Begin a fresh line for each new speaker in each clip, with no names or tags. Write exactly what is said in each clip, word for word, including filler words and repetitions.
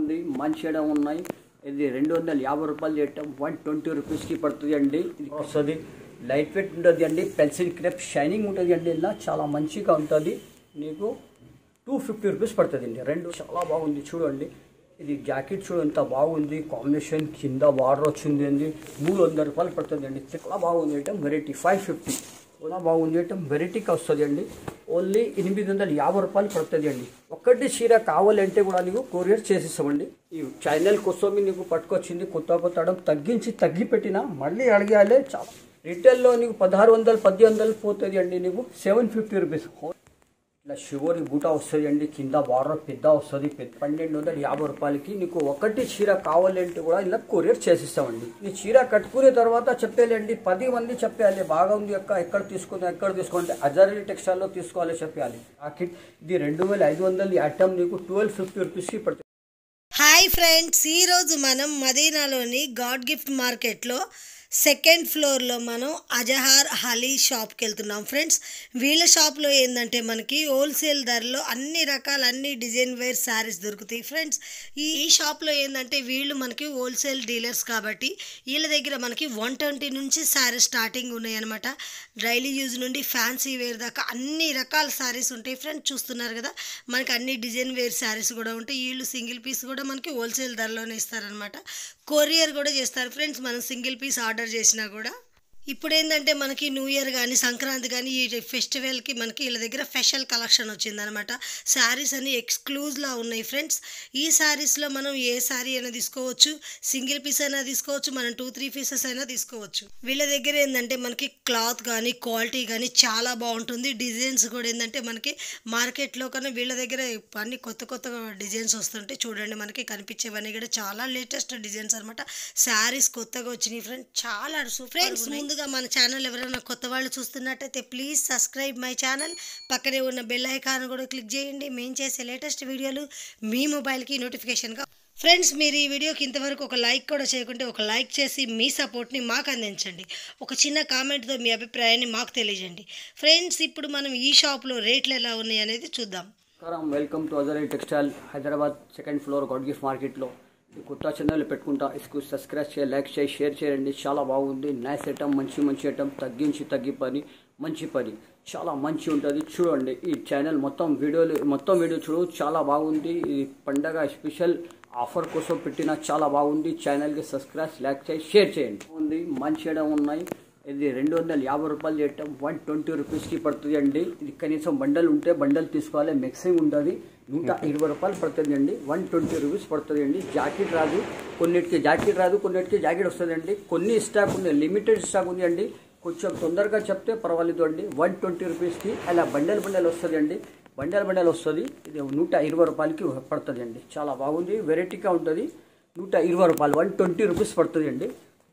బాగుంది, మంచి ఐటమ్ ఉన్నాయి. ఇది రెండు వందల యాభై రూపాయలు చేయటం వన్ ట్వంటీ రూపీస్కి పడుతుంది అండి. ఇది వస్తుంది లైట్ వెయిట్ ఉంటుంది అండి, పెన్సిల్ క్రేప్ షైనింగ్ ఉంటుంది అండి. ఇలా చాలా మంచిగా ఉంటుంది. నీకు టూ ఫిఫ్టీ రూపీస్ పడుతుంది అండి. రెండు చాలా బాగుంది చూడండి. ఇది జాకెట్ చూడు ఎంత బాగుంది, కాంబినేషన్ కింద బార్డర్ వచ్చింది అండి. మూడు వందల రూపాయలు పడుతుంది అండి. చాలా బాగుంది ఐటమ్, వెరైటీ ఫైవ్ ఫిఫ్టీ చాలా బాగుంది ఐటమ్, వెరైటీగా వస్తుంది అండి. ఓన్లీ ఎనిమిది వందల యాభై రూపాయలు పడుతుంది అండి. ఒక్కటి చీర కావాలంటే కూడా నీకు కొరియర్ చేసిస్తామండి. ఈ ఛానల్ కోసం నీకు పట్టుకొచ్చింది కొత్త కొత్త ఐటమ్ తగ్గించి తగ్గి పెట్టినా మళ్ళీ అడిగాలే. చాలా రిటైల్లో నీకు పదహారు వందలు పది వందలు పోతుంది అండి. నీకు సెవెన్ ఫిఫ్టీ రూపీస్ ఇట్లా షివోరి బూటా వస్తుంది అండి. కింద బార్డర్ పెద్ద వస్తుంది. పన్నెండు వందల యాభై రూపాయలకి నీకు ఒకటి చీర కావాలంటే కూడా ఇలా కొరియర్ చేసిస్తామండి. ఈ చీర కట్టుకునే తర్వాత చెప్పేయాలండి, పది మంది చెప్పేయాలి బాగా ఉంది అక్క, ఎక్కడ తీసుకుందాం ఎక్కడ తీసుకుంటే అజారీ టెక్స్టైల్లో తీసుకోవాలి చెప్పాలి. ఆఖిట్ ఇది రెండు వేల ఐదు వందల ఐటమ్ నీకు ట్వెల్వ్ ఫిఫ్టీ రూపీస్కి పడుతుంది.
హాయ్ ఫ్రెండ్స్, ఈరోజు మనం మదీనాలోని గాడ్ గిఫ్ట్ మార్కెట్లో సెకండ్ ఫ్లోర్లో మనం అజహార్ అలీ షాప్కి వెళ్తున్నాం ఫ్రెండ్స్. వీళ్ళ షాప్లో ఏంటంటే మనకి హోల్సేల్ ధరలో అన్ని రకాల అన్ని డిజైన్ వేర్ శారీస్ దొరుకుతాయి ఫ్రెండ్స్. ఈ ఈ షాప్లో ఏంటంటే వీళ్ళు మనకి హోల్సేల్ డీలర్స్ కాబట్టి వీళ్ళ దగ్గర మనకి వన్ ట్వంటీ నుంచి శారీస్ స్టార్టింగ్ ఉన్నాయి అనమాట. డైలీ యూజ్ నుండి ఫ్యాన్సీ వేర్ దాకా అన్ని రకాల శారీస్ ఉంటాయి ఫ్రెండ్స్. చూస్తున్నారు కదా, మనకి అన్ని డిజైన్ వేర్ శారీస్ కూడా ఉంటాయి. వీళ్ళు సింగిల్ పీస్ కూడా మనకి హోల్సేల్ ధరలోనే ఇస్తారనమాట. కొరియర్ కూడా చేస్తారు ఫ్రెండ్స్. మనం సింగిల్ పీస్ ఆర్డర్ చేసినా కూడా ఇప్పుడు ఏంటంటే మనకి న్యూ ఇయర్ కానీ సంక్రాంతి కానీ ఈ ఫెస్టివల్కి మనకి వీళ్ళ దగ్గర స్పెషల్ కలెక్షన్ వచ్చిందనమాట. శారీస్ అన్ని ఎక్స్క్లూజ్లా ఉన్నాయి ఫ్రెండ్స్. ఈ శారీస్లో మనం ఏ శారీ అయినా తీసుకోవచ్చు, సింగిల్ పీస్ అయినా తీసుకోవచ్చు, మనం టూ త్రీ పీసెస్ అయినా తీసుకోవచ్చు. వీళ్ళ దగ్గర ఏంటంటే మనకి క్లాత్ కానీ క్వాలిటీ కానీ చాలా బాగుంటుంది. డిజైన్స్ కూడా ఏంటంటే మనకి మార్కెట్లో కన్నా వీళ్ళ దగ్గర అన్ని కొత్త కొత్త డిజైన్స్ వస్తుంటాయి. చూడండి, మనకి కనిపించేవన్నీ కూడా చాలా లేటెస్ట్ డిజైన్స్ అనమాట. శారీస్ కొత్తగా వచ్చినాయి ఫ్రెండ్స్, చాలా ఫ్రెండ్స్. ముందుగా మన ఛానల్ ఎవరైనా కొత్త వాళ్ళు చూస్తున్నట్టయితే ప్లీజ్ సబ్స్క్రైబ్ మై ఛానల్. పక్కనే ఉన్న బెల్ ఐకాన్ కూడా క్లిక్ చేయండి. మేము చేసే లేటెస్ట్ వీడియోలు మీ మొబైల్కి నోటిఫికేషన్గా. ఫ్రెండ్స్, మీరు ఈ వీడియోకి ఇంతవరకు ఒక లైక్ కూడా చేయకుంటే ఒక లైక్ చేసి మీ సపోర్ట్ని మాకు అందించండి. ఒక చిన్న కామెంట్తో మీ అభిప్రాయాన్ని మాకు తెలియజేయండి ఫ్రెండ్స్. ఇప్పుడు మనం ఈ షాప్లో రేట్లు ఎలా ఉన్నాయి అనేది చూద్దాం.
Welcome to Azhari textile Hyderabad second floor God gift మార్కెట్లో. కొత్త ఛానల్ పెట్టుకుంటా, इसको సబ్స్క్రైబ్ చేయండి, లైక్ చేయండి, షేర్ చేయండి. చాలా బాగుంది, నైస్ ఐటమ్, మంచి మంచి ఐటమ్, తగ్గించి తగ్గి పని, మంచి పని, చాలా మంచి ఉంటుంది. చూడండి ఈ ఛానల్ మొత్తం వీడియోలు మొత్తం వీడియో చూడు, చాలా బాగుంది. ఈ పండగ స్పెషల్ ఆఫర్ కోసం పెట్టిన చాలా బాగుంది. ఛానల్కి సబ్స్క్రైబ్, లైక్ చేయండి, షేర్ చేయండి. ఉంది మంచి ఐటమ్ ఉన్నాయి. ఇది రెండు వందల యాభై రూపాయలు చేయటం వన్ ట్వంటీ రూపీస్కి పడుతుంది అండి. ఇది కనీసం బండల్ ఉంటే బండల్ తీసుకోవాలి, మిక్సింగ్ ఉంటుంది. నూట ఇరవై రూపాయలు పడుతుంది అండి. వన్ ట్వంటీ రూపీస్ పడుతుంది అండి. జాకెట్ రాదు, కొన్నిటికి జాకెట్ రాదు, కొన్నిటికి జాకెట్ వస్తుంది అండి. కొన్ని స్టాక్ ఉంది, లిమిటెడ్ స్టాక్ ఉంది అండి. కొంచెం తొందరగా చెప్తే పర్వాలేదు అండి. వన్ ట్వంటీ రూపీస్కి అలా బండల్ బండల్ వస్తుంది అండి. బండల్ బండల్ వస్తుంది. ఇది నూట ఇరవై రూపాయలకి పడుతుంది అండి. చాలా బాగుంది, వెరైటీగా ఉంటుంది. నూట ఇరవై రూపాయలు వన్ ట్వంటీ రూపీస్ పడుతుంది అండి.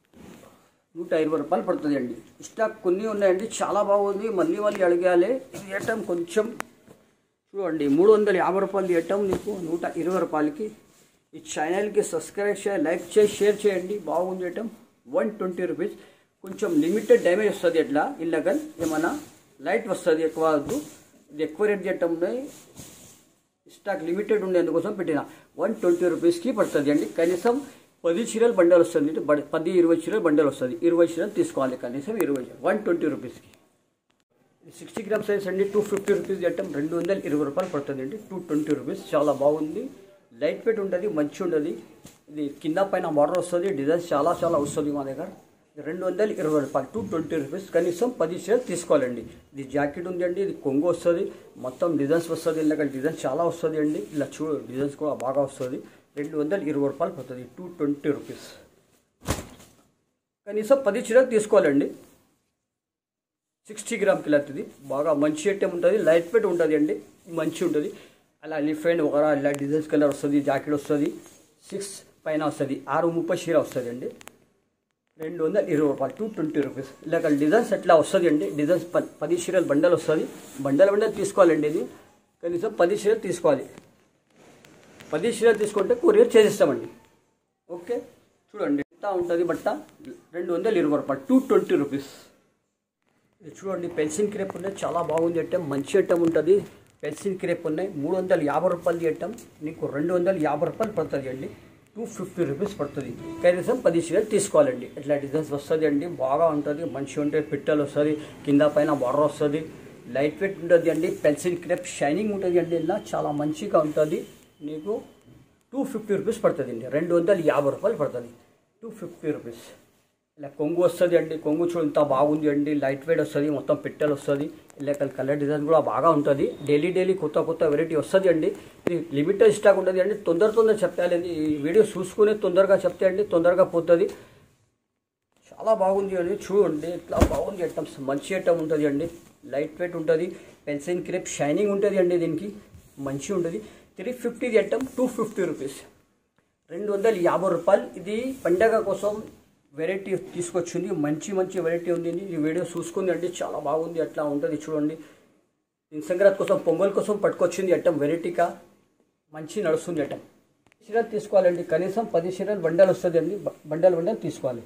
నూట ఇరవై రూపాయలు పడుతుంది అండి. స్టాక్ కొన్ని ఉన్నాయండి, చాలా బాగుంది. మళ్ళీ మళ్ళీ అడిగాలి. ఇది ఐటమ్ కొంచెం చూడండి, మూడు వందల యాభై రూపాయలు ఐటమ్ నీకు నూట ఇరవై రూపాయలకి. ఈ ఛానల్కి సబ్స్క్రైబ్ చేయండి, లైక్ చేసి షేర్ చేయండి. బాగుంది ఐటమ్, వన్ ట్వంటీ రూపీస్. కొంచెం లిమిటెడ్ డ్యామేజ్ వస్తుంది. ఎట్లా ఇల్లగన్ ఏమన్నా లైట్ వస్తుంది, ఎక్కువ వద్దు. ఇది ఎక్కువ రేట్ చేయటం ఉన్నాయి. స్టాక్ లిమిటెడ్ ఉండే అందుకోసం పెట్టిన వన్ ట్వంటీ రూపీస్కి పడుతుంది అండి. కనీసం పది చీరలు బండలు వస్తుంది, పది ఇరవై చీరలు బండలు వస్తుంది. ఇరవై చీరలు తీసుకోవాలి, కనీసం ఇరవై వన్ ట్వంటీ రూపీస్కి. సిక్స్టీ గ్రామ్ సైజ్ అండి, టూ ఫిఫ్టీ రూపీస్ ఐటమ్ రెండు వందల ఇరవై రూపాయలు పడుతుంది అండి. Two twenty rupees. చాలా బాగుంది, లైట్ వెయిట్ ఉంటుంది, మంచి ఉంటుంది. ఇది కింద పైన బార్డర్ వస్తుంది, డిజైన్స్ చాలా చాలా వస్తుంది మా దగ్గర. రెండు వందల ఇరవై రూపాయలు, టూ ట్వంటీ రూపీస్. కనీసం పది చీరలు తీసుకోవాలండి. ఇది జాకెట్ ఉంది అండి, ఇది కొంగు వస్తుంది, మొత్తం డిజైన్స్ వస్తుంది. ఇలాగ డిజైన్స్ చాలా వస్తుంది అండి. ఇలా చూ డిజైన్స్ కూడా బాగా వస్తుంది. రెండు వందల ఇరవై రూపాయలు పడుతుంది, టూ ట్వంటీ రూపీస్. కనీసం పది చీరలు తీసుకోవాలండి. సిక్స్టీ గ్రామ్ కిలాతుంది, బాగా మంచి ఐటమ్ ఉంటుంది, లైట్ వెయిట్ ఉంటుంది అండి, మంచి ఉంటుంది. అలా ఎలిఫెంట్ ఒక ఇలా డిజైన్స్ కలర్ వస్తుంది, జాకెట్ వస్తుంది, సిక్స్ పైన వస్తుంది, ఆరు ముప్పై చీర వస్తుంది అండి. రెండు వందల ఇరవై రూపాయలు, టూ ట్వంటీ రూపీస్. ఇలాగ డిజైన్స్ ఎట్లా వస్తుంది అండి. డిజైన్స్ ప పది చీరలు బండల్ వస్తుంది, బండల్ బండల్ తీసుకోవాలండి. ఇది కనీసం పది చీరలు తీసుకోవాలి. పది చీరలు తీసుకుంటే కొరియర్ చేసిస్తామండి. ఓకే, చూడండి ఎంత ఉంటుంది బట్ట. రెండు వందల ఇరవై రూపాయలు, టూ ట్వంటీ రూపీస్. ఇది చూడండి, పెన్సిల్ క్రేప్ ఉంటే చాలా బాగుంది ఐటమ్, మంచి ఐటమ్ ఉంటుంది. పెన్సిల్ క్రేప్ ఉన్నాయి మూడు వందల యాభై రూపాయలు చేయటం నీకు రెండు వందల యాభై రూపాయలు పడుతుంది అండి, టూ ఫిఫ్టీ రూపీస్ పడుతుంది. కనీసం పది చీరలు తీసుకోవాలండి. ఇట్లా డిజైన్స్ వస్తుంది అండి, బాగా ఉంటుంది, మంచిగా ఉంటుంది, పిట్టలు వస్తుంది, కింద పైన బొర్ర వస్తుంది, లైట్ వెయిట్ ఉంటుంది అండి, పెన్సిల్ క్రేప్ షైనింగ్ ఉంటుంది అండి, ఇలా చాలా మంచిగా ఉంటుంది. నీకు టూ ఫిఫ్టీ రూపీస్ పడుతుంది అండి, రెండు వందల యాభై రూపాయలు పడుతుంది, టూ ఫిఫ్టీ రూపీస్. ఇలా కొంగు వస్తుంది అండి, కొంగు చూడు ఇంత బాగుంది అండి, లైట్ వెయిట్ వస్తుంది, మొత్తం పిట్టలు వస్తుంది, ఇలా కలర్ డిజైన్ కూడా బాగా ఉంటుంది. డైలీ డైలీ కొత్త కొత్త వెరైటీ వస్తుంది అండి. ఇది లిమిటెడ్ స్టాక్ ఉంటుంది అండి, తొందర తొందర చెప్పాలి, ఈ వీడియో చూసుకుని తొందరగా చెప్తే అండి తొందరగా పోతుంది. చాలా బాగుంది అండి, చూడండి ఇట్లా బాగుంది ఐటమ్స్, మంచి ఐటమ్ ఉంటుంది అండి, లైట్ వెయిట్ ఉంటుంది, పెన్సిల్ క్రేప్ షైనింగ్ ఉంటుంది అండి, దీనికి మంచి ఉంటుంది. Three fifty item two fifty rupees, రెండు వందల యాభై రూపాయలు. ఇది పండగ కోసం వెరైటీ తీసుకొచ్చింది, మంచి మంచి వెరైటీ ఉంది. ఈ వీడియో చూసుకుంది అండి, చాలా బాగుంది, అట్లా ఉంటుంది చూడండి. సంక్రాంతి కోసం పొంగల్ కోసం పట్టుకొచ్చింది ఐటమ్, వెరైటీగా మంచి నడుస్తుంది ఐటమ్. చీరలు తీసుకోవాలండి, కనీసం పది చీరలు బండలు వస్తుంది అండి, బండలు బండలు తీసుకోవాలి.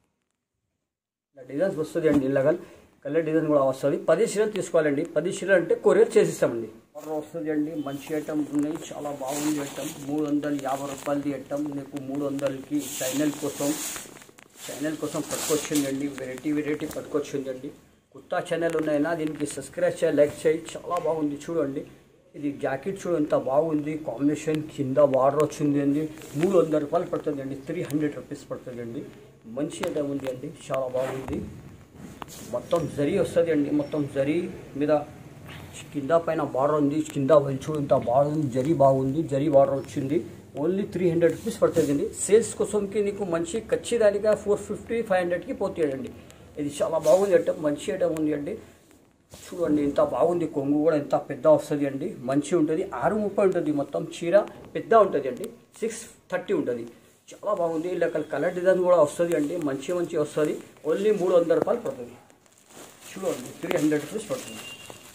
ఇలా డిజైన్స్ వస్తుంది అండి, ఇలాగ కలర్ డిజైన్ కూడా వస్తుంది. పది చీరలు తీసుకోవాలండి, పది చీరలు అంటే కొరియర్ చేసిస్తామండి. ఆర్డర్ వస్తుంది అండి, మంచి ఐటమ్ ఉన్నాయి, చాలా బాగుంది ఐటమ్. మూడు వందల యాభై రూపాయలది ఐటమ్ నీకు మూడు వందలకి ఛానల్ కోసం ఛానల్ కోసం పట్టుకొచ్చింది అండి, వెరైటీ వెరైటీ పట్టుకొచ్చింది అండి. కొత్త ఛానల్ ఉన్నాయినా దీనికి సబ్స్క్రైబ్ చేయాలి, లైక్ చేయి, చాలా బాగుంది చూడండి. ఇది జాకెట్ చూడు ఎంత బాగుంది, కాంబినేషన్ కింద బార్డర్ వచ్చింది అండి, మూడు వందల రూపాయలు పడుతుంది అండి, త్రీ హండ్రెడ్ రూపీస్ పడుతుంది అండి. మంచి ఐటమ్ ఉంది అండి, చాలా బాగుంది. మొత్తం జరీ వస్తుంది అండి, మొత్తం జరీ మీద కింద పైన బార్డర్ ఉంది, కింద చూడు ఇంత బార్డర్ ఉంది, జరీ బాగుంది, జరీ బార్డర్ వచ్చింది. ఓన్లీ త్రీ హండ్రెడ్ రూపీస్ పడుతుంది అండి. సేల్స్ కోసంకి నీకు మంచి ఖచ్చితంగా ఫోర్ ఫిఫ్టీ ఫైవ్ హండ్రెడ్కి పోతాయండి. ఇది చాలా బాగుంది ఐటమ్, మంచి ఐటమ్ ఉంది అండి. చూడండి ఇంత బాగుంది, కొంగు కూడా ఎంత పెద్ద వస్తుంది అండి, మంచి ఉంటుంది. ఆరు ముప్పై ఉంటుంది, మొత్తం చీర పెద్ద ఉంటుంది అండి, సిక్స్ థర్టీ ఉంటుంది, చాలా బాగుంది. ఇలా కలర్ డిజైన్ కూడా వస్తుంది అండి, మంచి మంచి వస్తుంది. ఓన్లీ మూడు వందల రూపాయలు పడుతుంది. చూడండి త్రీ హండ్రెడ్ రూపీస్ పడుతుంది.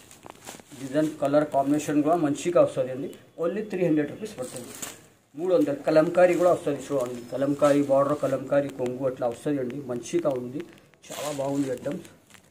డిజైన్ కలర్ కాంబినేషన్ కూడా మంచిగా వస్తుంది అండి, ఓన్లీ త్రీ హండ్రెడ్ రూపీస్ పడుతుంది. మూడు వందలు కలంకారీ కూడా వస్తుంది చూడండి, కలంకారీ బార్డర్, కలంకారీ కొంగు అట్లా వస్తుంది అండి, మంచిగా ఉంది, చాలా బాగుంది ఐటమ్.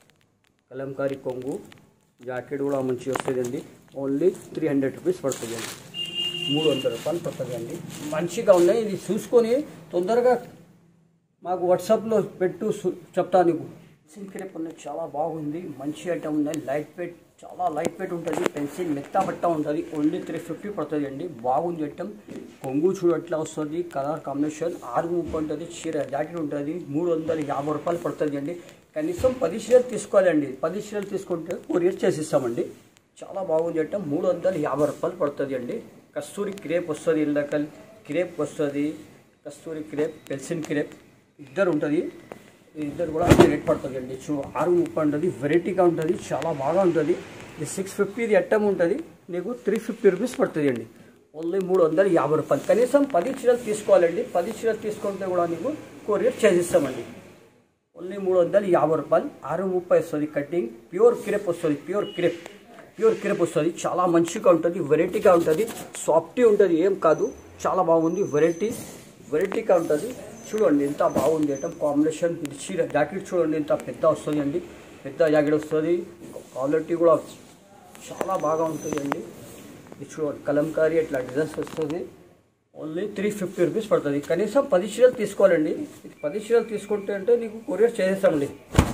కలంకారీ కొంగు జాకెట్ కూడా మంచిగా వస్తుంది అండి, ఓన్లీ త్రీ హండ్రెడ్ రూపీస్ పడుతుంది అండి, మూడు వందల రూపాయలు పడుతుంది అండి. మంచిగా ఉన్నాయి, ఇది చూసుకొని తొందరగా మాకు వాట్సాప్లో పెట్టు, చెప్తాను నీకు. పెన్సిల్ క్రేప్ ఉన్నాయి, చాలా బాగుంది, మంచి ఐటమ్ ఉన్నాయి, లైట్ వెయిట్, చాలా లైట్ వెయిట్ ఉంటుంది, పెన్సిల్ మెత్త బట్ట ఉంటుంది, ఓన్లీ త్రీ ఫిఫ్టీ పడుతుంది అండి. బాగుంది ఐటమ్. కొంగు చూడు ఎట్లా వస్తుంది, కలర్ కాంబినేషన్ ఆరు ముప్పై ఉంటుంది, చీర జాకెట్ ఉంటుంది, మూడు వందల యాభై రూపాయలు పడుతుంది అండి. కనీసం పది చీరలు తీసుకోవాలండి, పది చీరలు తీసుకుంటే కొరియర్ చేసిస్తామండి. చాలా బాగుంది ఐటమ్, మూడు వందల యాభై రూపాయలు పడుతుంది అండి. కస్తూరి క్రేప్ వస్తుంది, ఇళ్ళకల్ క్రేప్ వస్తుంది, కస్తూరి క్రేప్, పెన్సిల్ క్రేప్ ఇద్దరు ఉంటుంది, ఇద్దరు కూడా రేట్ పడుతుంది అండి. చూ ఆరు ముప్పై ఉంటుంది, వెరైటీగా ఉంటుంది, చాలా బాగా ఉంటుంది. ఇది సిక్స్ ఫిఫ్టీది ఐటమ్ ఉంటుంది, నీకు త్రీ ఫిఫ్టీ రూపీస్ పడుతుంది అండి, ఓన్లీ మూడు వందల యాభై రూపాయలు. కనీసం పది చీరలు తీసుకోవాలండి, పది చీరలు తీసుకుంటే కూడా నీకు కొరియర్ చేసిస్తామండి. ఓన్లీ మూడు వందల యాభై రూపాయలు, ఆరు ముప్పై వస్తుంది. కటింగ్ ప్యూర్ క్రేప్ వస్తుంది, ప్యూర్ క్రేప్ ప్యూర్ క్రేప్ వస్తుంది, చాలా మంచిగా ఉంటుంది, వెరైటీగా ఉంటుంది, సాఫ్టీ ఉంటుంది, ఏం కాదు, చాలా బాగుంది, వెరైటీ వెరైటీగా ఉంటుంది. చూడండి ఎంత బాగుంది ఐటమ్, కాంబినేషన్. ఇది చీర జాకెట్ చూడండి ఎంత పెద్ద వస్తుంది అండి, పెద్ద జాకెట్ వస్తుంది, క్వాలిటీ కూడా చాలా బాగా ఉంటుంది అండి. ఇది చూడండి కలంకారీ ఇట్లా డిజైన్స్ వస్తుంది, ఓన్లీ త్రీ ఫిఫ్టీ రూపీస్ పడుతుంది. కనీసం పది చీరలు తీసుకోవాలండి, పది చీరలు తీసుకుంటే అంటే నీకు కొరియర్ చేసేస్తామండి.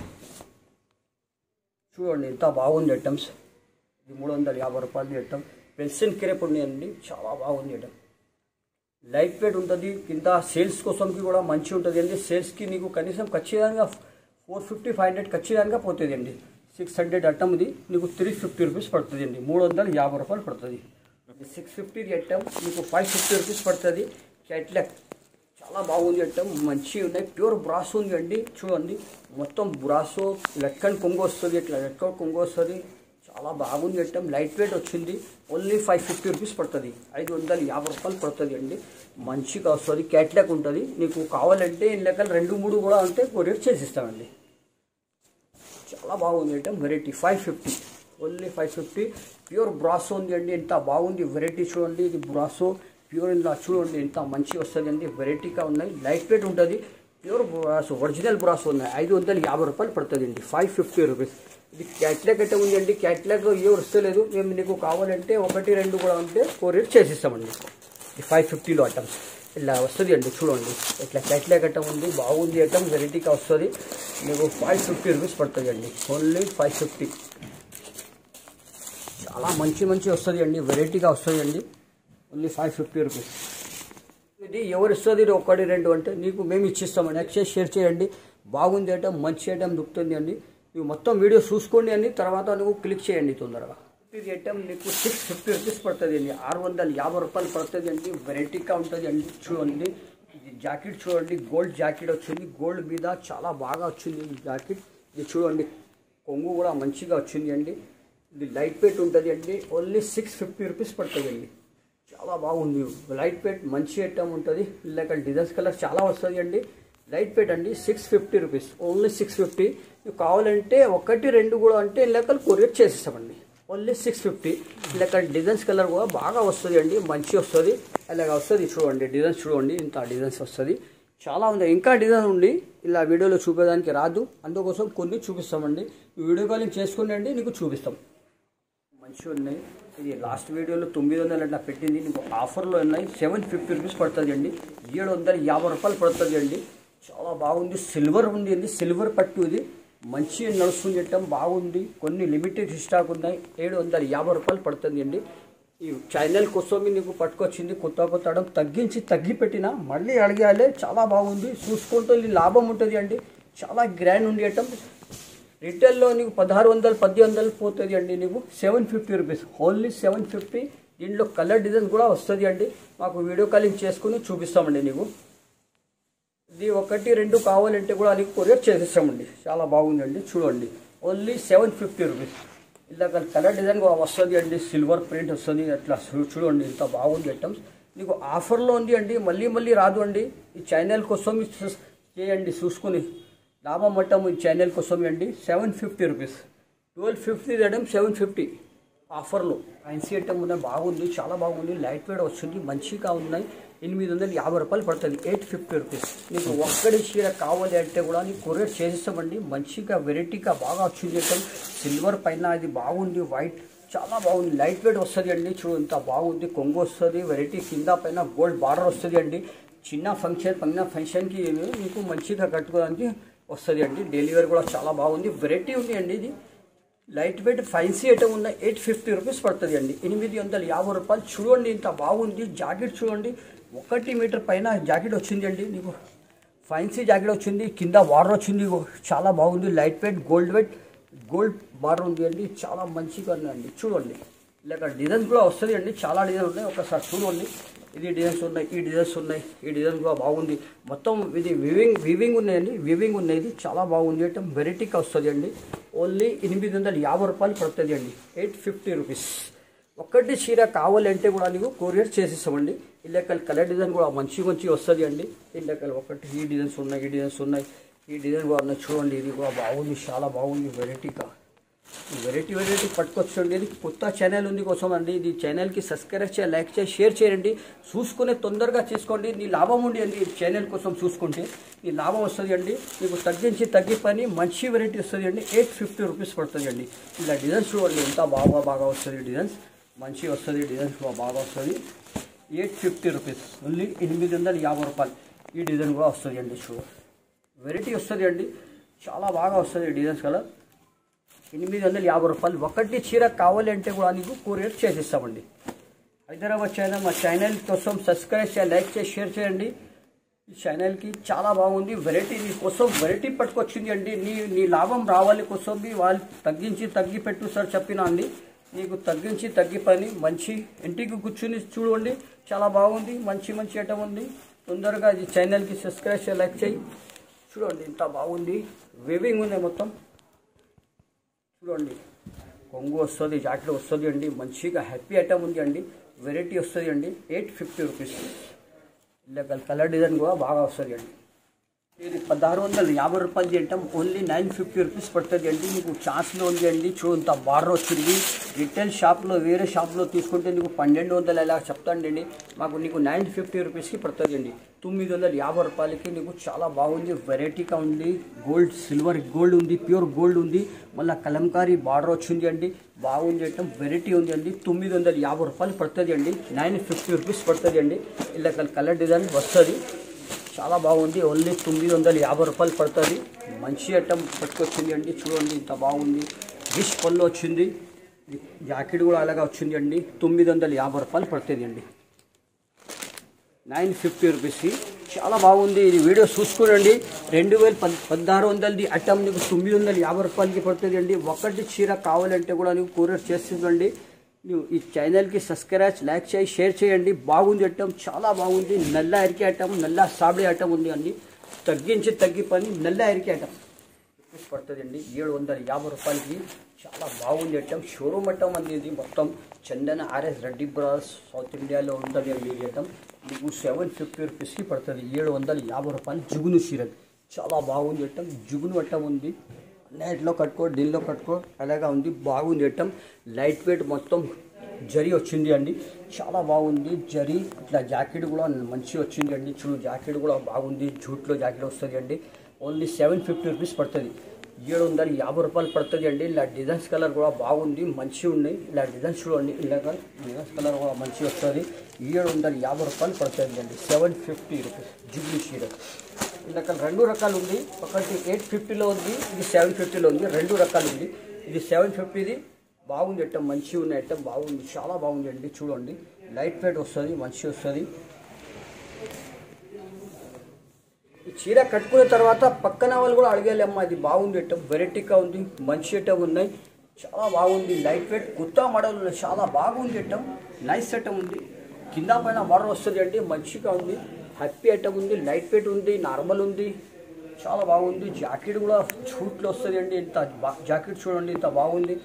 చూడండి ఎంత బాగుంది ఐటమ్స్. ఇది మూడు వందల యాభై రూపాయలు ఐటమ్, పెన్సిల్ క్రేప్ ఉన్నాయండి, చాలా బాగుంది ఐటమ్, లైట్ వెయిట్ ఉంటుంది. కింద సేల్స్ కోసంకి కూడా మంచి ఉంటుంది అండి, సేల్స్కి నీకు కనీసం ఖచ్చితంగా ఫోర్ ఫిఫ్టీ ఫైవ్ హండ్రెడ్ ఖచ్చితంగా పోతుంది అండి. సిక్స్ హండ్రెడ్ ఐటమ్ ఇది నీకు త్రీ ఫిఫ్టీ రూపీస్ పడుతుంది అండి, మూడు వందల యాభై రూపాయలు పడుతుంది. సిక్స్ ఫిఫ్టీ ఐటమ్ నీకు ఫైవ్ ఫిఫ్టీ రూపీస్ పడుతుంది. క్యాట్లాక్ చాలా బాగుంది ఐటమ్, మంచిగా ఉన్నాయి, ప్యూర్ బ్రాసో ఉంది అండి. చూడండి మొత్తం బ్రాసో, లట్కన్ కొంగు వస్తుంది, ఇట్లా లట్కన్ కొంగు వస్తుంది, చాలా బాగుంది ఐటమ్, లైట్ వెయిట్ వచ్చింది, ఓన్లీ ఫైవ్ ఫిఫ్టీ రూపీస్ పడుతుంది, ఐదు వందల యాభై రూపాయలు పడుతుంది అండి. మంచిగా వస్తుంది, క్యాట్లాక్ ఉంటుంది. నీకు కావాలంటే ఇళ్ళకల్ రెండు మూడు కూడా ఉంటే కొరియర్ చేసిస్తామండి. చాలా బాగుంది item, variety five fifty, only five fifty. Pure brasso ఉంది అండి, ఎంత బాగుంది వెరైటీ చూడండి. ఇది బ్రాసో ప్యూర్, ఇలా చూడండి ఎంత మంచిగా వస్తుంది అండి, వెరైటీగా ఉన్నాయి, లైట్ వెయిట్ ఉంటుంది, ప్యూర్ బ్రాసో, ఒరిజినల్ బ్రాసో ఉన్నాయి, ఐదు వందల యాభై రూపాయలు పడుతుంది అండి, ఫైవ్ ఫిఫ్టీ రూపీస్. ఇది క్యాట్లాగ్ అయితే ఉంది అండి. క్యాట్లాగ్ ఏ వస్తలేదు. మేము నీకు కావాలంటే ఒకటి రెండు కూడా ఉంటే కొరియర్ చేసిస్తామండి. ఈ ఫైవ్ ఫిఫ్టీలో ఐటమ్స్ ఇలా వస్తుంది అండి. చూడండి ఇట్లా క్యాట్లాగ్ ఐటమ్ ఉంది, బాగుంది ఐటమ్, వెరైటీగా వస్తుంది. మీకు ఫైవ్ ఫిఫ్టీ రూపీస్ పడుతుంది అండి. Only five fifty. చాలా మంచి మంచి వస్తుంది అండి, వెరైటీగా వస్తుంది అండి. Only five fifty rupees. ఇది ఎవరు ఇస్తుంది ఒకటి రెండు అంటే నీకు మేము ఇచ్చిస్తామండి. ఎక్స్చేంజ్ షేర్ చేయండి. బాగుంది ఐటమ్, మంచి ఐటమ్ దొరుకుతుంది అండి. నువ్వు మొత్తం వీడియో చూసుకోండి అండి, తర్వాత నువ్వు క్లిక్ చేయండి తొందరగా. ఇది ఐటమ్ నీకు సిక్స్ ఫిఫ్టీ రూపీస్ పడుతుంది అండి. ఆరు వందల యాభై రూపాయలు పడుతుంది అండి. వెరైటీగా ఉంటుంది అండి. చూడండి ఇది జాకెట్ చూడండి, గోల్డ్ జాకెట్ వచ్చింది. గోల్డ్ మీద చాలా బాగా వచ్చింది ఈ జాకెట్. ఇది చూడండి కొంగు కూడా మంచిగా వచ్చింది అండి. ఇది లైట్ వెయిట్ ఉంటుంది అండి. ఓన్లీ సిక్స్ ఫిఫ్టీ రూపీస్ పడుతుంది అండి. చాలా బాగుంది, లైట్ వెయిట్ మంచి ఐటమ్ ఉంటుంది. ఇలాగ డిజైన్స్ కలర్ చాలా వస్తుంది అండి. లైట్ వెయిట్ అండి. Six fifty rupees, only six fifty. నువ్వు కావాలంటే ఒకటి రెండు కూడా అంటే ఇలాగ కొరియర్ చేసేస్తామండి. Only six fifty. ఇలాగ డిజైన్స్ కలర్ కూడా బాగా వస్తుంది అండి, మంచి వస్తుంది. ఇలాగ వస్తుంది చూడండి, డిజైన్స్ చూడండి, ఇంత డిజైన్స్ వస్తుంది. చాలా ఉంది, ఇంకా డిజైన్ ఉంది. ఇలా వీడియోలో చూపేదానికి రాదు, అందుకోసం కొన్ని చూపిస్తామండి. వీడియో కాలింగ్ చేసుకుని అండి నీకు చూపిస్తాం. మంచిగా ఉన్నాయి. ఇది లాస్ట్ వీడియోలో తొమ్మిది వందలు అట్లా పెట్టింది. నీకు ఆఫర్లో ఉన్నాయి. సెవెన్ ఫిఫ్టీ రూపీస్ పడుతుంది అండి. ఏడు వందల యాభై రూపాయలు పడుతుంది అండి. చాలా బాగుంది. సిల్వర్ ఉంది అండి, సిల్వర్ పట్టు. ఇది మంచి నడుస్తుంది ఐటమ్, బాగుంది. కొన్ని లిమిటెడ్ స్టాక్ ఉన్నాయి. ఏడు వందల యాభై రూపాయలు పడుతుంది అండి. ఈ ఛానల్ కోసం నీకు పట్టుకొచ్చింది కొత్త కొత్త ఐటమ్, తగ్గించి తగ్గి పెట్టినా మళ్ళీ అడిగాలే. చాలా బాగుంది, చూసుకుంటూ లాభం ఉంటుంది అండి. చాలా గ్రాండ్ ఉంది ఐటమ్. రిటైల్లో నీకు పదహారు వందలు పది వందలు పోతుంది అండి. నీకు seven fifty rupees, only seven fifty. దీంట్లో కలర్ డిజైన్ కూడా వస్తుంది అండి. మాకు వీడియో కాలింగ్ చేసుకుని చూపిస్తామండి. నీకు ఇది ఒకటి రెండు కావాలంటే కూడా నీకు కొరియర్ చేసేస్తామండి. చాలా బాగుందండి. చూడండి ఓన్లీ సెవెన్ ఫిఫ్టీ రూపీస్. ఇలా కలర్ డిజైన్ కూడా వస్తుంది అండి. సిల్వర్ ప్రింట్ వస్తుంది. అట్లా చూడండి ఇంత బాగుంది ఐటమ్స్. నీకు ఆఫర్లో ఉంది అండి, మళ్ళీ మళ్ళీ రాదు అండి. ఈ ఛానల్ కోసం చేయండి, చూసుకుని లాభం మట్టం. ఈ ఛానల్ కోసం అండి. Seven fifty rupees, twelve fifty item seven fifty ఆఫర్లో. ఫ్యాన్సీ ఐటమ్ ఉన్నాయి, బాగుంది, చాలా బాగుంది. లైట్ వెయిట్ వస్తుంది, మంచిగా ఉన్నాయి. ఎనిమిది వందల యాభై రూపాయలు పడుతుంది. Eight fifty rupees. నీకు ఒక్కడి చీర కావాలి అంటే కూడా నీకు కొరియర్ చేసేస్తామండి. మంచిగా వెరైటీగా బాగా వచ్చింది ఐటమ్. సిల్వర్ పైన ఇది బాగుంది, వైట్ చాలా బాగుంది. లైట్ వెయిట్ వస్తుంది అండి. చూడు ఇంత బాగుంది. కొంగు వస్తుంది, వెరైటీ కింద పైన గోల్డ్ బార్డర్ వస్తుంది అండి. చిన్న ఫంక్షన్ పైన ఫంక్షన్కి మీకు మంచిగా కట్టుకోవడానికి వస్తుంది అండి. డెలివరీ కూడా చాలా బాగుంది, వెరైటీ ఉంది అండి. ఇది లైట్ వెయిట్ ఫ్యాన్సీ ఐటమ్ ఉన్న ఎయిట్ ఫిఫ్టీ రూపీస్ పడుతుంది అండి. ఎనిమిది వందల యాభై రూపాయలు. చూడండి ఇంత బాగుంది. జాకెట్ చూడండి, ఒకటి మీటర్ పైన జాకెట్ వచ్చింది అండి. నీకు ఫ్యాన్సీ జాకెట్ వచ్చింది, కింద బార్డర్ వచ్చింది, చాలా బాగుంది. Light weight, gold weight, gold border ఉంది అండి. చాలా మంచిగా ఉందండి. చూడండి ఇలాగ డిజైన్స్ కూడా వస్తుంది అండి. చాలా డిజైన్స్ ఉన్నాయి, ఒకసారి చూడండి. ఇది డిజైన్స్ ఉన్నాయి, ఈ డిజైన్స్ ఉన్నాయి, ఈ డిజైన్ కూడా బాగుంది. మొత్తం ఇది వివింగ్ వివింగ్ ఉన్నాయండి, వివింగ్ ఉన్నాయి. ఇది చాలా బాగుంది ఐటమ్, వెరైటీగా వస్తుంది అండి. ఓన్లీ ఎనిమిది వందల యాభై రూపాయలు పడుతుంది అండి. Eight fifty rupees. ఒక్కటి చీర కావాలంటే కూడా నీకు కొరియర్ చేసేస్తామండి. ఇళ్ళకల్ కలర్ డిజైన్ కూడా మంచి మంచి వస్తుంది అండి. ఇళ్ళకల్ ఒకటి ఈ డిజైన్స్ ఉన్నాయి, ఈ డిజైన్స్ ఉన్నాయి, ఈ డిజైన్ కూడా ఉన్నాయి. చూడండి ఇది కూడా బాగుంది, చాలా బాగుంది. వెరైటీగా వెరైటీ వెరైటీ పట్టుకొచ్చండి. ఇది కొత్త ఛానల్ ఉంది కోసం అండి. ఇది ఛానల్కి సబ్స్క్రైబ్ చేయాలి, లైక్ చేసి షేర్ చేయండి. చూసుకునే తొందరగా చేసుకోండి. నీ లాభం ఉండి అండి. ఈ ఛానల్ కోసం చూసుకుంటే నీ లాభం వస్తుంది అండి. నీకు తగ్గించి తగ్గి పని మంచి వెరైటీ వస్తుంది అండి. ఎయిట్ ఫిఫ్టీ రూపీస్ పడుతుంది అండి. ఇలా డిజైన్స్ చూడండి ఎంత బాగా బాగా వస్తుంది. డిజైన్స్ మంచిగా వస్తుంది, డిజైన్స్ బాగా వస్తుంది. ఎయిట్ ఫిఫ్టీ రూపీస్, ఓన్లీ ఎనిమిది వందల యాభై రూపాయలు. ఈ డిజైన్ కూడా వస్తుంది అండి. చూడ వెరైటీ వస్తుంది అండి, చాలా బాగా వస్తుంది డిజైన్స్ కలర్. ఎనిమిది వందల యాభై రూపాయలు. ఒకటి చీర కావాలి అంటే కూడా నీకు కొరియర్ చేసిస్తామండి. హైదరాబాద్ ఛానల్, మా ఛానల్ కోసం సబ్స్క్రైబ్ చేయాలి, లైక్ చేసి షేర్ చేయండి. ఈ ఛానల్కి చాలా బాగుంది. వెరైటీ నీ కోసం వెరైటీ పట్టుకొచ్చింది అండి. నీ నీ లాభం రావాలి కోసం వాళ్ళు తగ్గించి తగ్గి పెట్టు సార్ చెప్పినా అండి. నీకు తగ్గించి తగ్గి పని మంచి ఇంటికి కూర్చుని చూడండి. చాలా బాగుంది, మంచి మంచి ఐటమ్ ఉంది. తొందరగా ఈ ఛానల్కి సబ్స్క్రైబ్ చేయాలి, లైక్ చేయి. చూడండి ఇంత బాగుంది. వేవింగ్ ఉంది మొత్తం. చూడండి కొంగు వస్తుంది, జాకెట్ వస్తుంది అండి. మంచిగా హ్యాపీ ఐటమ్ ఉంది అండి. వెరైటీ వస్తుంది అండి. Eight fifty rupees. ఇలా కలర్ డిజైన్ కూడా బాగా వస్తుంది అండి. ఇది పదహారు వందల యాభై రూపాయలు చేయటం ఓన్లీ నైన్ ఫిఫ్టీ రూపీస్ పడుతుంది అండి. మీకు ఛాన్స్లో ఉంది అండి. చూడంత బార్డర్ వచ్చింది. రిటైల్ షాప్లో వేరే షాప్లో తీసుకుంటే నీకు పన్నెండు వందలు ఎలా చెప్తాండి. మాకు నీకు నైన్ ఫిఫ్టీ రూపీస్కి పడుతుంది అండి. తొమ్మిది వందల యాభై రూపాయలకి నీకు చాలా బాగుంది. వెరైటీగా ఉంది. గోల్డ్ సిల్వర్ గోల్డ్ ఉంది, ప్యూర్ గోల్డ్ ఉంది. మళ్ళీ కలంకారీ బార్డర్ వచ్చింది అండి. బాగుంది ఐటమ్, వెరైటీ ఉంది అండి. తొమ్మిది వందల యాభై రూపాయలు పడుతుంది అండి. నైన్ ఫిఫ్టీ రూపీస్ పడుతుంది అండి. ఇలా కలర్ డిజైన్ వస్తుంది. చాలా బాగుంది. ఓన్లీ తొమ్మిది వందల యాభై రూపాయలు పడుతుంది. మంచి ఐటమ్ పట్టుకొచ్చింది అండి. చూడండి ఇంత బాగుంది. డిష్ పళ్ళు వచ్చింది. జాకెట్ కూడా అలాగా వచ్చింది అండి. తొమ్మిది వందల యాభై రూపాయలు పడుతుంది అండి. నైన్ ఫిఫ్టీ రూపీస్కి చాలా బాగుంది. ఇది వీడియో చూసుకోండి. రెండు వేల పద్ పదహారు వందలది ఐటమ్ నీకు తొమ్మిది వందల యాభై రూపాయలకి పడుతుంది అండి. ఒకటి చీర కావాలంటే కూడా నీకు కొరియర్ చేస్తుందండి. నువ్వు ఈ ఛానల్కి సబ్స్క్రైబ్ లైక్ చేయి షేర్ చేయండి. బాగుంది ఐటమ్, చాలా బాగుంది. నల్ల అరికే ఐటమ్, నల్ల సాబడి ఐటమ్ ఉంది అండి. తగ్గించి తగ్గి పని నల్ల అరికే ఐటమ్ పడుతుంది అండి. ఏడు వందల యాభై రూపాయలకి చాలా బాగుంది ఐటమ్. షోరూమ్ ఐటమ్ అనేది మొత్తం Chandana RS Reddy brothers South ఇండియాలో ఉంటుంది అండి. ఈ ఐటమ్ మీకు సెవెన్ ఫిఫ్టీ రూపీస్కి పడుతుంది. ఏడు వందల యాభై రూపాయలు జుగును చీరలు చాలా బాగుంది ఐటమ్. జుగును ఐటమ్ ఉంది. నైట్లో కట్టుకో, దీనిలో కట్టుకో, అలాగా ఉంది. బాగుంది ఐటమ్. లైట్ వెయిట్ మొత్తం జరీ వచ్చింది అండి. చాలా బాగుంది. జరీ ఇట్లా జాకెట్ కూడా మంచిగా వచ్చింది అండి. చూడు జాకెట్ కూడా బాగుంది. జూట్లో జాకెట్ వస్తుంది అండి. ఓన్లీ సెవెన్ ఫిఫ్టీ రూపీస్ పడుతుంది. ఏడు వందల యాభై రూపాయలు పడుతుంది అండి. ఇలా డిజైన్స్ కలర్ కూడా బాగుంది, మంచిగా ఉన్నాయి. ఇలా డిజైన్స్ చూడండి. ఇలాగ డిజైన్స్ కలర్ కూడా మంచిగా వస్తుంది. ఏడు వందల యాభై రూపాయలు పడుతుంది అండి. సెవెన్ ఫిఫ్టీ రూపీస్ జుబ్లీ చీర. ఇలా రెండు రకాలు ఉంది. ఒకటి ఎయిట్ ఫిఫ్టీలో ఉంది, ఇది సెవెన్ ఫిఫ్టీలో ఉంది. రెండు రకాలు ఉంది. ఇది సెవెన్ ఫిఫ్టీది బాగుంది ఐటమ్, మంచిగా ఉన్న ఐటమ్ బాగుంది. చాలా బాగుంది అండి. చూడండి లైట్ వెయిట్ వస్తుంది, మంచిగా వస్తుంది. ఈ చీర కట్టుకున్న తర్వాత పక్కన వాళ్ళు కూడా అడగాలి, అమ్మ ఇది బాగుంది ఐటమ్, వెరైటీగా ఉంది, మంచి ఐటమ్ ఉన్నాయి, చాలా బాగుంది. లైట్ వెయిట్ కొత్త మోడల్ ఉన్నాయి. చాలా బాగుంది ఐటమ్, నైస్ ఐటమ్ ఉంది. కింద పైన బార్డర్ వస్తుంది అండి. మంచిగా ఉంది. హ్యాపీ ఐటమ్ ఉంది. లైట్ వెయిట్ ఉంది, నార్మల్ ఉంది. చాలా బాగుంది. జాకెట్ కూడా షూట్లో వస్తుంది అండి. ఇంత జాకెట్ చూడండి ఇంత బాగుంది.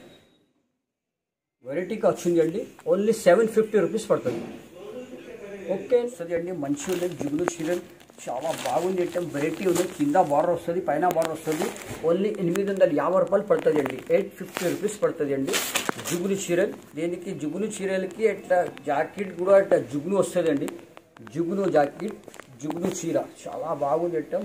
వెరైటీగా వచ్చింది అండి. ఓన్లీ సెవెన్ ఫిఫ్టీ రూపీస్ పడుతుంది. ఓకే వస్తుంది అండి. మంచిగా ఉంది. జుగులు చీరలు చాలా బాగుంది ఐటమ్, వెరైటీ ఉంది. కింద బార్డర్ వస్తుంది, పైన బార్డర్ వస్తుంది. ఓన్లీ ఎనిమిది వందల యాభై రూపాయలు పడుతుంది అండి. ఎయిట్ ఫిఫ్టీ రూపీస్ పడుతుంది అండి. జుగులు చీరలు దీనికి జుగులు చీరలకి ఇట్లా జాకెట్ కూడా ఇట్లా జుగులు వస్తుంది అండి. జుగును జాకెట్, జుగును చీర చాలా బాగుంది ఐటమ్.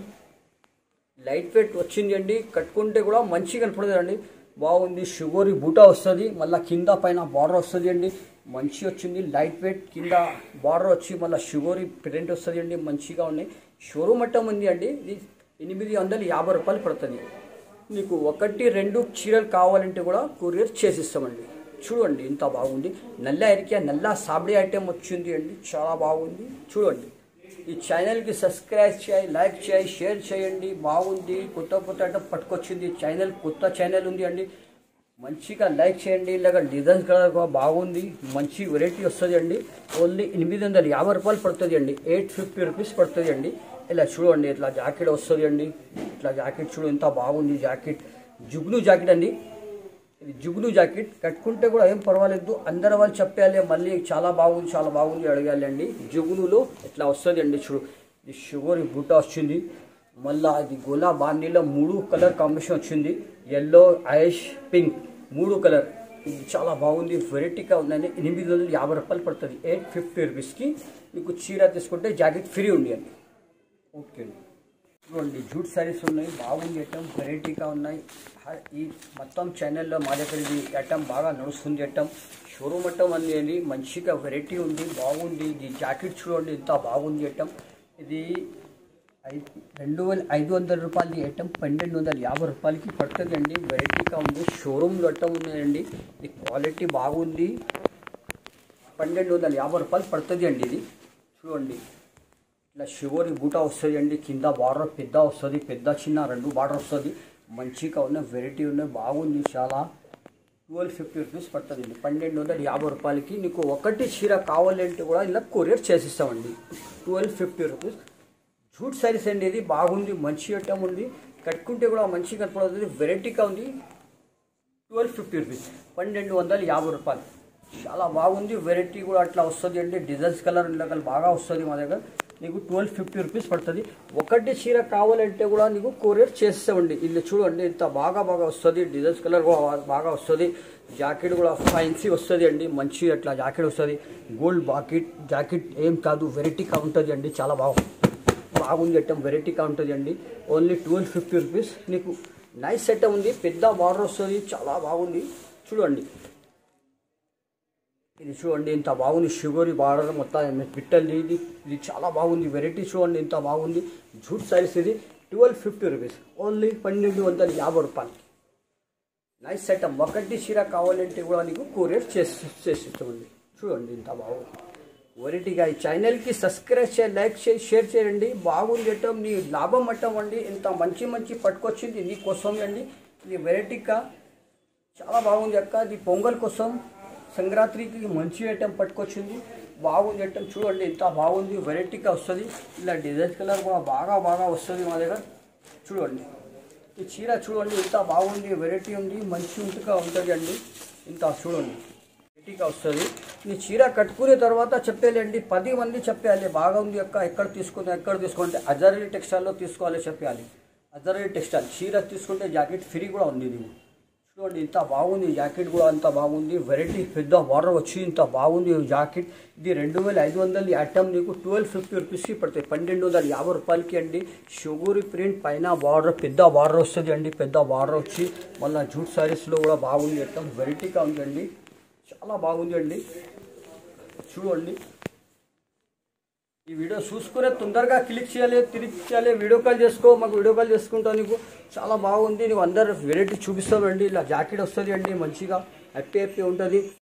లైట్ వెయిట్ వచ్చింది అండి. కట్టుకుంటే కూడా మంచిగా కనపడుతుంది అండి. బాగుంది. షుగోరి బూటా వస్తుంది. మళ్ళీ కింద పైన బార్డర్ వస్తుంది అండి. మంచి వచ్చింది. లైట్ వెయిట్ కింద బార్డర్ వచ్చి మళ్ళీ షుగోరి ప్రింట్ వస్తుంది అండి. మంచిగా ఉన్నాయి. షోరూమ్ ఐటమ్ ఉంది అండి. ఇది ఎనిమిది వందల యాభై రూపాయలు పడుతుంది. మీకు ఒకటి రెండు చీరలు కావాలంటే కూడా కొరియర్ చేసిస్తామండి. చూడండి ఇంత బాగుంది. నల్ల ఎరికే నల్ల సాబడి ఐటెం వచ్చింది అండి. చాలా బాగుంది. చూడండి ఈ ఛానల్కి సబ్స్క్రైబ్ చేయి, లైక్ చేయి, షేర్ చేయండి. బాగుంది. కొత్త కొత్త ఐటమ్ పట్టుకొచ్చింది. ఛానల్ కొత్త ఛానల్ ఉంది అండి. మంచిగా లైక్ చేయండి. ఇలాగ డిజైన్స్ కలర్ బాగుంది. మంచి వెరైటీ వస్తుంది అండి. ఓన్లీ ఎనిమిది వందల యాభై రూపాయలు పడుతుంది అండి. ఎయిట్ ఫిఫ్టీ రూపీస్ పడుతుంది అండి. ఇలా చూడండి ఇట్లా జాకెట్ వస్తుంది అండి. ఇట్లా జాకెట్ చూడు ఎంత బాగుంది. జాకెట్ జుగ్ను జాకెట్ అండి. ఇది జుగ్ను జాకెట్ కట్టుకుంటే కూడా ఏం పర్వాలేదు. అందరు వాళ్ళు చెప్పాలి మళ్ళీ చాలా బాగుంది, చాలా బాగుంది అడగాలి అండి. జుగ్నులో ఇట్లా వస్తుంది అండి. చూడు ఇది షుగర్ బూటా వచ్చింది. మళ్ళీ ఇది గోలా బాండీలో మూడు కలర్ కాంబినేషన్ వచ్చింది. ఎల్లో, ఐష్, పింక్ మూడు కలర్. ఇది చాలా బాగుంది. వెరైటీగా ఉందండి. ఎనిమిది వందల యాభై రూపాయలు పడుతుంది. ఎయిట్ ఫిఫ్టీ రూపీస్కి మీకు చీర తీసుకుంటే జాకెట్ ఫ్రీ ఉంది అండి. ఓకే అండి. చూడండి జూట్ శారీస్ ఉన్నాయి. బాగుంది ఐటమ్, వెరైటీగా ఉన్నాయి. ఈ మొత్తం ఛానల్లో మా దగ్గర ఇది ఐటమ్ బాగా నడుస్తుంది. ఐటమ్ షోరూమ్ ఐటమ్ అనేది మంచిగా వెరైటీ ఉంది, బాగుంది. ఇది జాకెట్ చూడండి ఎంత బాగుంది ఐటమ్. ఇది ఐదు రెండు వేల ఐదు వందల రూపాయలది ఐటమ్ పన్నెండు వందల యాభై రూపాయలకి పడుతుంది అండి. వెరైటీగా ఉంది. షోరూమ్లో ఐటమ్ ఉన్నాయండి. ఇది క్వాలిటీ బాగుంది. పన్నెండు వందల యాభై రూపాయలు పడుతుంది అండి. ఇది చూడండి ఇట్లా షుగర్ బూటా వస్తుంది అండి. కింద బార్డర్ పెద్ద వస్తుంది, పెద్ద చిన్న రెండు బార్డర్ వస్తుంది. మంచిగా ఉన్న వెరైటీ ఉన్నాయి. బాగుంది. చాలా ట్వెల్వ్ ఫిఫ్టీ రూపీస్ పడుతుంది అండి. పన్నెండు వందల యాభై రూపాయలకి నీకు ఒకటి చీర కావాలంటే కూడా ఇలా కొరియర్ చేసిస్తామండి. Twelve fifty rupees jute saris అండి. ఇది బాగుంది. మంచి ఐటమ్ ఉంది. కట్టుకుంటే కూడా మంచిగా కనపడుతుంది. వెరైటీగా ఉంది. ట్వెల్వ్ ఫిఫ్టీ రూపీస్ పన్నెండు వందల యాభై రూపాయలు చాలా బాగుంది. వెరైటీ కూడా అట్లా వస్తుంది అండి. డిజైన్స్ కలర్ కలర్ బాగా వస్తుంది మా దగ్గర. నీకు ట్వెల్వ్ ఫిఫ్టీ రూపీస్ పడుతుంది. ఒకటి చీర కావాలంటే కూడా నీకు కొరియర్ చేస్తామండి. ఇది చూడండి ఇంత బాగా బాగా వస్తుంది, డిజైన్స్ కలర్ కూడా బాగా వస్తుంది. జాకెట్ కూడా ఫ్యాన్సీ వస్తుంది అండి, మంచి అట్లా జాకెట్ వస్తుంది. గోల్డ్ బాకెట్ జాకెట్ ఏం కాదు, వెరైటీగా ఉంటుంది అండి, చాలా బాగా బాగుంది ఐటమ్, వెరైటీగా ఉంటుంది అండి. ఓన్లీ ట్వెల్వ్ ఫిఫ్టీ రూపీస్ నీకు నైస్ ఐటమ్ ఉంది. పెద్ద బార్డర్ వస్తుంది, చాలా బాగుంది. చూడండి ఇది చూడండి ఇంత బాగుంది, షుగర్ బార్డర్ మొత్తం పిట్టండి. ఇది ఇది చాలా బాగుంది, వెరైటీ చూడండి ఇంత బాగుంది. జూట్ సైజ్ ఇది ట్వెల్వ్ ఫిఫ్టీ రూపీస్ ఓన్లీ పన్నెండు వందల యాభై రూపాయలు నైస్ ఐటమ్. ఒకటి చీర కావాలంటే కూడా నీకు కొరియర్ చేసి చేసిస్తామండి. చూడండి ఇంత బాగుంది వెరైటీగా. ఈ ఛానల్కి సబ్స్క్రైబ్ చేయండి, లైక్ చేసి షేర్ చేయండి. బాగుంది ఐటమ్, నీ లాభం అట్టం అండి. ఇంత మంచి మంచి పట్టుకొచ్చింది నీకోసం అండి. ఇది వెరైటీగా చాలా బాగుంది అక్క. ఇది పొంగల్ కోసం సంక్రాంతికి మంచి ఐటమ్ పట్టుకొచ్చింది, బాగుంది ఐటమ్. చూడండి ఎంత బాగుంది, వెరైటీగా వస్తుంది. ఇలా డిజైన్ కలర్ కూడా బాగా బాగా వస్తుంది మా దగ్గర. చూడండి ఈ చీర చూడండి ఎంత బాగుంది, వెరైటీ ఉంది, మంచి ఉంటుగా ఉంటుంది అండి. ఇంత చూడండి వెరైటీగా వస్తుంది. ఈ చీర కట్టుకునే తర్వాత చెప్పేయాలండి, పది మంది చెప్పేయాలి బాగుంది అక్క, ఎక్కడ తీసుకుంటే ఎక్కడ తీసుకుంటే అజరీ టెక్స్టైల్లో తీసుకోవాలి చెప్పాలి. అజరీ టెక్స్టైల్ చీర తీసుకుంటే జాకెట్ ఫ్రీ కూడా ఉంది. ఇది చూడండి ఇంత బాగుంది, జాకెట్ కూడా అంత బాగుంది, వెరైటీ పెద్ద బార్డర్ వచ్చి ఇంత బాగుంది జాకెట్. ఇది రెండు వేల ఐదు వందల ఐటమ్ నీకు ట్వెల్వ్ ఫిఫ్టీ రూపీస్కి పడుతుంది, పన్నెండు వందల యాభై రూపాయలకి అండి. షుగూరి ప్రింట్ పైన బార్డర్ పెద్ద బార్డర్ వస్తుంది అండి, పెద్ద బార్డర్ వచ్చి మళ్ళీ జూట్ సారీస్లో కూడా బాగుంది ఐటమ్, వెరైటీగా ఉందండి, చాలా బాగుంది అండి. చూడండి ఈ వీడియో చూసుకునే తొందరగా క్లిక్ చేయాలి, క్లిక్ చేయాలి, వీడియో కాల్ చేసుకో, మాకు వీడియో కాల్ చేసుకుంటావు. నీకు చాలా బాగుంది, నీకు అందరు వెరైటీ చూపిస్తామండి. ఇలా జాకెట్ వస్తుంది అండి, మంచిగా హ్యాపీ హ్యాపీ ఉంటుంది.